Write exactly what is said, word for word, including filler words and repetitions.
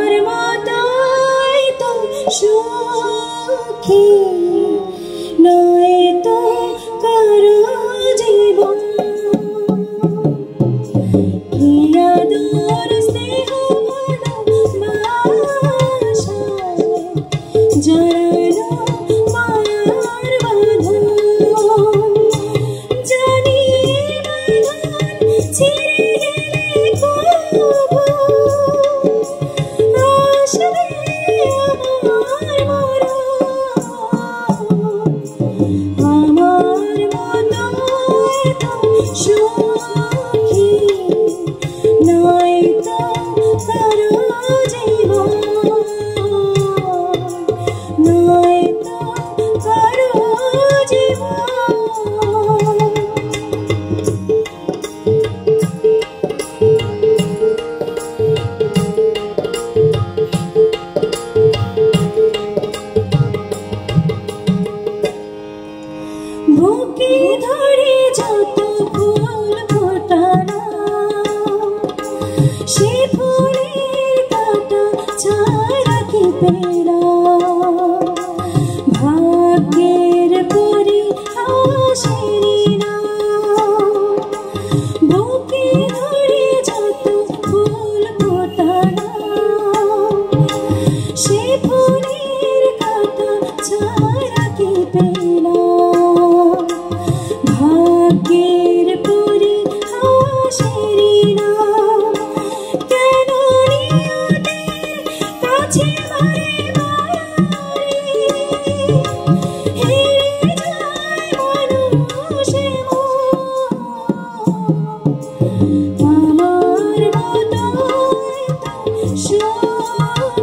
মাতাই তো সখী নয় তো কারো জীবন কি আদর স্নেহ ভালোবাসায় জড়ানো মায়ার বাঁধন জানি বাঁধন ছিঁড়ে গেলে কবু আসবে আমার মরণ আমার মতো এত সখী নয় তো কারো জীবন নয় তো কারো জীবন বুকে ধরে যত ফুল ফোটানো সে ফুলের কাঁটা ছাড়া কি পেলাম ভাগ্যের পরিহাসেরই নাম বুকে ধরে যত ফুল ফোটানো সে ফুলের কাঁটা ছাড়া কি পেলাম ভাগ্যের পরিহাসেরই নাম কেন নিয়তির কাছে বারে বারে হেরে যায় মানুষে মন আমার মতো এত